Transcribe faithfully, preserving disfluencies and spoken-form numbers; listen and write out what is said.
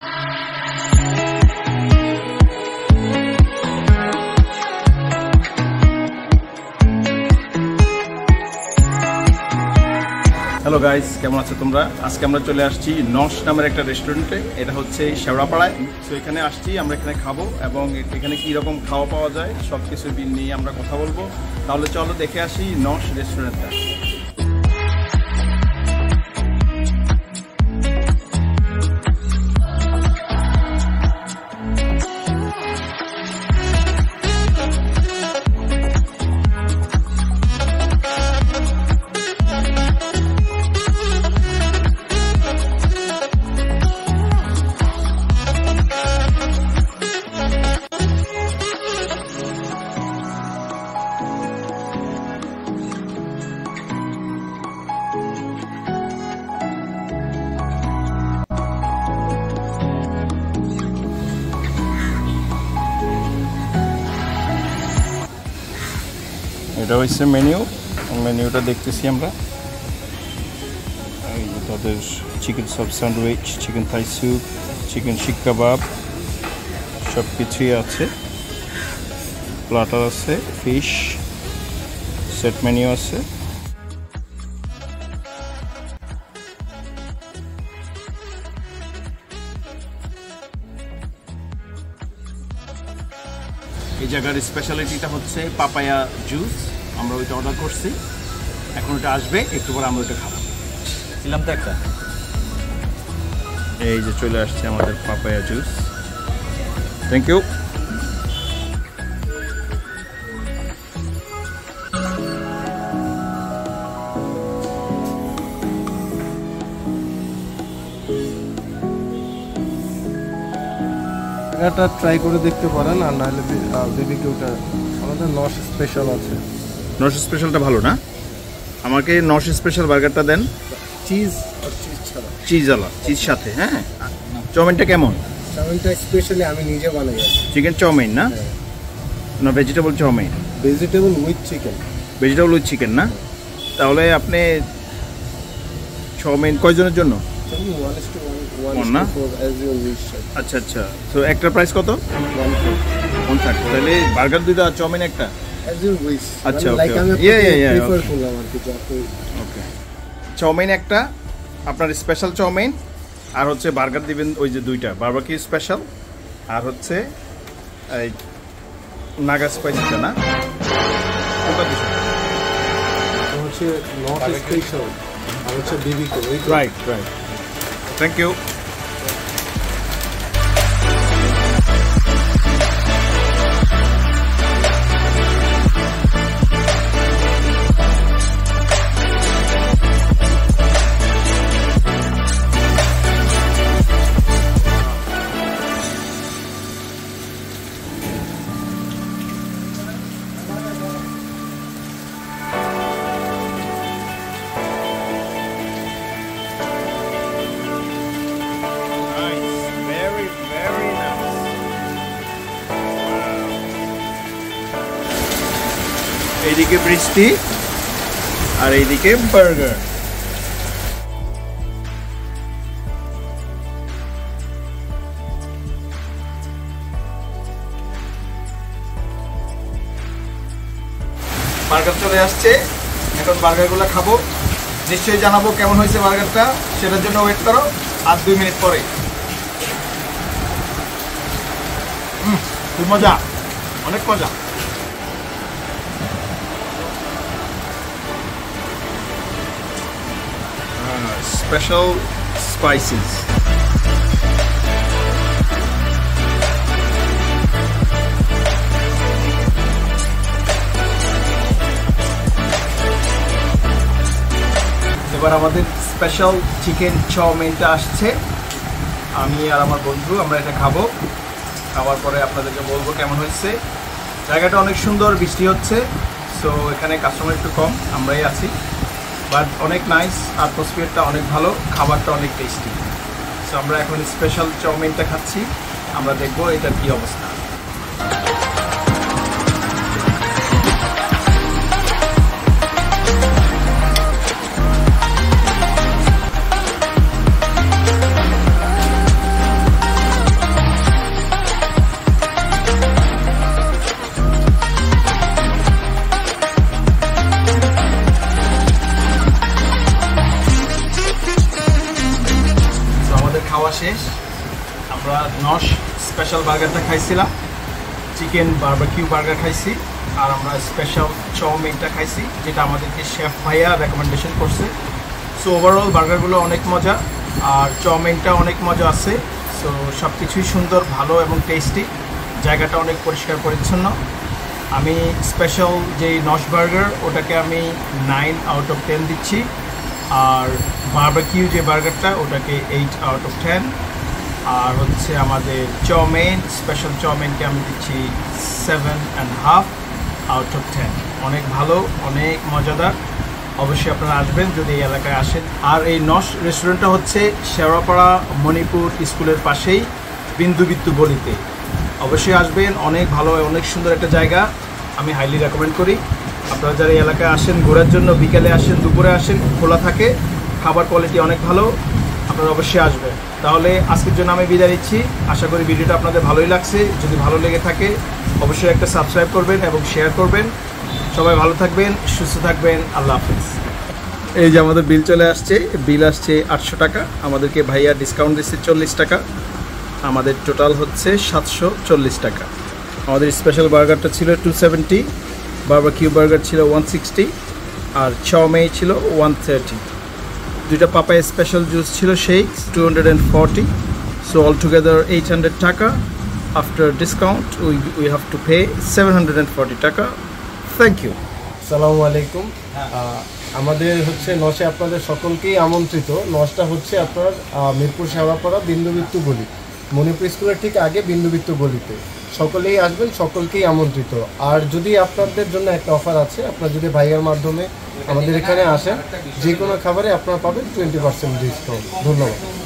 Hello guys, কেমন আছো তোমরা? আজকে আমরা চলে আসছি নশ নামের একটা রেস্টুরেন্টে। এটা হচ্ছে শেওড়াপাড়ায়। তো এখানে আসছি, আমরা এখানে খাবো এবং এখানে কি রকম খাওয়া পাওয়া যায় সব কিছু নিয়ে আমরা কথা বলবো। তাহলে চলো দেখে আসি নশ রেস্টুরেন্টটা। এটা হচ্ছে মেনু। মেনুটা দেখতেছি আমরা। তাদের চিকেন সব sandwich, chicken Thai soup, chicken seekh kebab সব কিছুই আছে। প্লাটার আছে, ফিশ সেট মেনু আছে। এই জায়গার স্পেশালিটিটা হচ্ছে পাপায়া জুস। আমরা ওইটা অর্ডার করছি, এখন ওটা আসবে, একটু পরে আমরা ওইটা খাবো। ছিলাম তো একটা। এই যে চলে আসছে আমাদের পাপায়া জুস। Thank you. এটা ট্রাই করে দেখতে পারেন, আর নাহলে বিবিকিউটা আমাদের নশ স্পেশাল আছে। নশ স্পেশালটা ভালো না? আমাকে নশ স্পেশাল বার্গারটা দেন। চিজ আর চিজ ছাড়া, চিজ আলা, চিজ সাথে। হ্যাঁ, চাউমিনটা কেমন? চাউমিনটা স্পেশালি আমি নিজে বানাই। চিকেন চাউমিন না? না vegetable chowmein? Vegetable with chicken. Vegetable with chicken না? তাহলে আপনি চাউমিন কয়জনের জন্য? না? আচ্ছা আচ্ছা। তো একটা প্রাইস কত? One thirty. তাহলে বার্গার দুইটা, চাউমিন একটা। আচ্ছা ওকে ওকে। চাউমিন একটা, আপনার স্পেশাল চাউমিন, আর হচ্ছে বার্গার দিবেন ওই যে দুইটা বারবিকিউ স্পেশাল, আর হচ্ছে এই নাগা স্পাইসিটা না? কোনটা দিবেন? হচ্ছে নট স্পেশাল আর হচ্ছে BBQ. Right right. Thank you. এইদিকে বৃষ্টি আর এইদিকে বার্গার। বার্গার চলে আসছে, এখন বার্গারগুলো খাবো। নিশ্চয়ই জানাবো কেমন হয়েছে বার্গারটা, সেটার জন্য ওয়েট করো আর দুই মিনিট পরে। খুব মজা, অনেক মজা। Special spices. এবার আমাদের স্পেশাল চিকেন চাউমিনটা আসছে। আমি আর আমার বন্ধু আমরা এটা খাবো। খাওয়ার পরে আপনাদেরকে বলবো কেমন হয়েছে। জায়গাটা অনেক সুন্দর, বৃষ্টি হচ্ছে, সো এখানে কাস্টমার একটু কম, আমরাই আছি, বাট অনেক নাইস, অ্যাটমসফিয়ারটা অনেক ভালো, খাবারটা অনেক টেস্টি। সো আমরা এখন স্পেশাল চাউমিনটা খাচ্ছি, আমরা দেখবো এটার কী অবস্থা। আমরা নশ স্পেশাল বার্গারটা খাইছিলাম, চিকেন বারবিকিউ বার্গার খাইছি, আর আমরা স্পেশাল চাউমিনটা খাইছি, যেটা আমাদেরকে শেফ ভাইয়া রেকমেন্ডেশন করছে। সো ওভারঅল বার্গারগুলো অনেক মজা, আর চাউমিনটা অনেক মজা আছে। সো সব কিছুই সুন্দর, ভালো এবং টেস্টি। জায়গাটা অনেক পরিষ্কার পরিচ্ছন্ন। আমি স্পেশাল যেই নশ বার্গার ওটাকে আমি নাইন আউট অফ টেন দিচ্ছি, আর বারবিকিউ যে বার্গারটা ওটাকে এইট আউট অফ টেন। আর হচ্ছে আমাদের চাউমিন, স্পেশাল চাউমিনকে আমি দিচ্ছি seven and half out of ten. অনেক ভালো, অনেক মজাদার। অবশ্যই আপনারা আসবেন যদি এই এলাকায় আসেন। আর এই নশ রেস্টুরেন্টটা হচ্ছে শেওড়াপাড়া মণিপুর স্কুলের পাশেই বিন্দু বিন্দু গলিতে। অবশ্যই আসবেন, অনেক ভালো, অনেক সুন্দর একটা জায়গা। আমি হাইলি রেকমেন্ড করি। আপনারা যারা এই এলাকায় আসেন ঘোরার জন্য, বিকেলে আসেন, দুপুরে আসেন, খোলা থাকে, খাবার কোয়ালিটি অনেক ভালো। আপনারা অবশ্যই আসবেন। তাহলে আজকের জন্য আমি বিদায় নিচ্ছি। আশা করি ভিডিওটা আপনাদের ভালোই লাগছে। যদি ভালো লেগে থাকে অবশ্যই একটা সাবস্ক্রাইব করবেন এবং শেয়ার করবেন। সবাই ভালো থাকবেন, সুস্থ থাকবেন। আল্লাহ হাফেজ। এই যে আমাদের বিল চলে আসছে, বিল আসছে আটশো টাকা। আমাদেরকে ভাইয়া ডিসকাউন্ট দিচ্ছে চল্লিশ টাকা। আমাদের টোটাল হচ্ছে সাতশো চল্লিশ টাকা। আমাদের স্পেশাল বার্গারটা ছিল টু সেভেন্টি, বারবিকিউ বার্গার ছিল ওয়ান সিক্সটি, আর চাউমিন ছিল ওয়ান থার্টি। দুইটা পাপায়া স্পেশাল জুস ছিল shakes two hundred and forty. So all together eight hundred টাকা। After discount we we have to pay seven hundred and forty টাকা। Thank you. আসসালামু আলাইকুম। আমাদের হচ্ছে নশে আপনাদের সকলকেই আমন্ত্রিত। নশটা হচ্ছে আপনার মিরপুর শেওড়াপাড়া বিন্দুবৃত্ত গলি, মণিপুর স্কুলের ঠিক আগে বিন্দুবৃত্ত গলিতে। সকলেই আসবেন, সকলকেই আমন্ত্রিত। আর যদি আপনাদের জন্য একটা অফার আছে, আপনারা যদি ভাইয়ার মাধ্যমে আমাদের এখানে আসেন, যে কোনো খাবারে আপনারা পাবেন টোয়েন্টি পার্সেন্ট ডিসকাউন্ট। ধন্যবাদ।